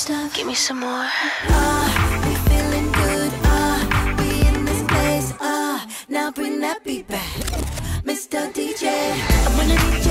stuff. Give me some more. We feeling good, we in this place, now bring that beat back, Mr. DJ. I'm gonna